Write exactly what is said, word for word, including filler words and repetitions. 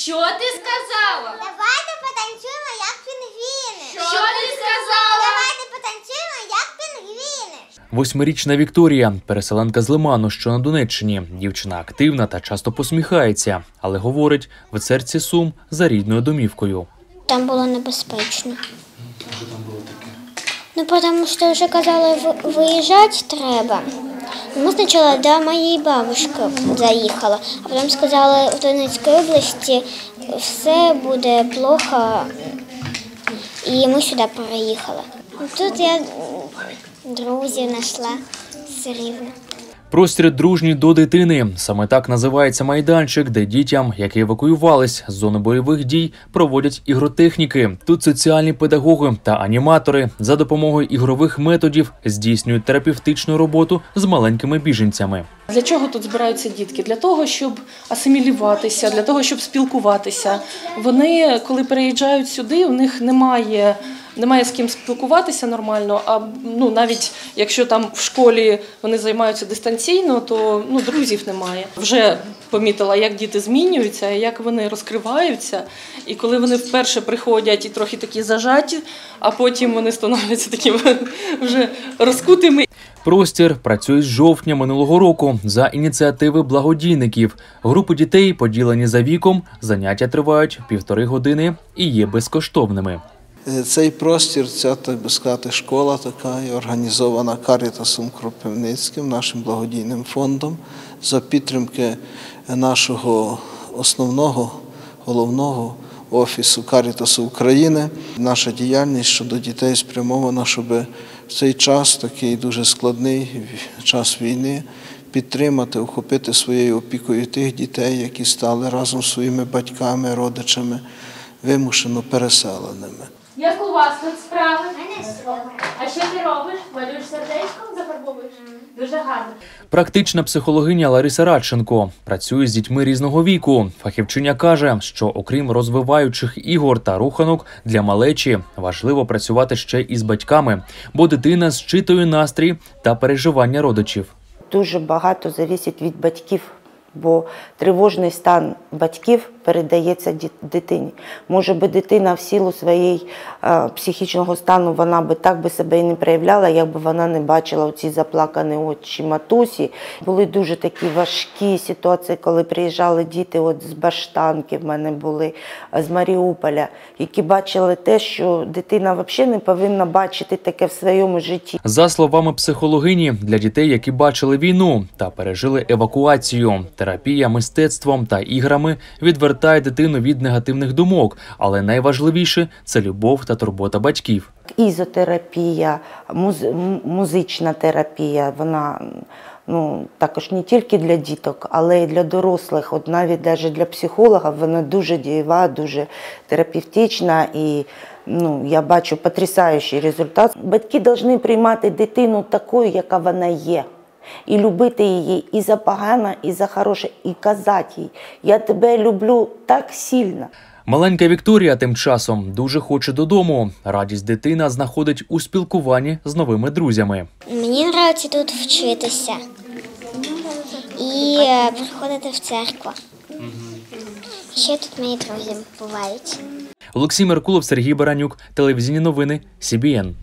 Що ти сказала? Давайте потанцюємо, як пінгвіни. Що ти сказала? Давайте потанцюємо, як пінгвіни. Восьмирічна Вікторія – переселенка з Лиману, що на Донеччині. Дівчина активна та часто посміхається, але говорить, в серці сум за рідною домівкою. Там було небезпечно. Що там було таке? Ну, тому що вже казали, виїжджати треба. Ми спочатку до моєї бабушки заїхали, а потім сказали, в Донецькій області все буде плохо, і ми сюди переїхали. Тут я друзів знайшла з Рівна. Простір дружній до дитини. Саме так називається майданчик, де дітям, які евакуювались з зони бойових дій, проводять ігротехніки. Тут соціальні педагоги та аніматори за допомогою ігрових методів здійснюють терапевтичну роботу з маленькими біженцями. Для чого тут збираються дітки? Для того, щоб асимілюватися, для того, щоб спілкуватися. Вони, коли переїжджають сюди, у них немає... Немає з ким спілкуватися нормально, а ну, навіть якщо там в школі вони займаються дистанційно, то ну, друзів немає. Вже помітила, як діти змінюються, як вони розкриваються. І коли вони вперше приходять і трохи такі зажаті, а потім вони становляться такими вже розкутими. Простір працює з жовтня минулого року за ініціативи благодійників. Групи дітей, поділені за віком, заняття тривають півтори години і є безкоштовними. Цей простір, ця, так би сказати, школа така, організована Карітасом Кропивницьким, нашим благодійним фондом, за підтримки нашого основного, головного офісу Карітасу України. Наша діяльність щодо дітей спрямована, щоб в цей час, такий дуже складний час війни, підтримати, охопити своєю опікою тих дітей, які стали разом з своїми батьками, родичами, вимушено переселеними. Як у вас тут справи? А що ти робиш? Малюєш сердечком, зафарбовуєш? Дуже гарно. Практична психологиня Лариса Радченко працює з дітьми різного віку. Фахівчиня каже, що окрім розвиваючих ігор та руханок, для малечі важливо працювати ще і з батьками, бо дитина зчитує настрій та переживання родичів. Дуже багато залежить від батьків, бо тривожний стан батьків передається дитині. Може би дитина в силу своєї е, психічного стану, вона би так би себе і не проявляла, якби вона не бачила оці заплакані очі матусі. Були дуже такі важкі ситуації, коли приїжджали діти от з Баштанки, в мене були, з Маріуполя, які бачили те, що дитина взагалі не повинна бачити таке в своєму житті. За словами психологині, для дітей, які бачили війну та пережили евакуацію, терапія мистецтвом та іграми відвертає дитину від негативних думок, але найважливіше – це любов та турбота батьків. Ізотерапія, муз, музична терапія, вона ну, також не тільки для діток, але й для дорослих. От навіть навіть для психолога вона дуже дієва, дуже терапевтична і ну, я бачу потрясаючий результат. Батьки повинні приймати дитину такою, яка вона є. І любити її і за погане, і за хороше, і казати їй «я тебе люблю так сильно». Маленька Вікторія тим часом дуже хоче додому. Радість дитина знаходить у спілкуванні з новими друзями. Мені подобається тут вчитися і приходити в церкву. Ще тут мої друзі бувають. Олексій Меркулов, Сергій Баранюк, телевізійні новини, Сі Бі Ен.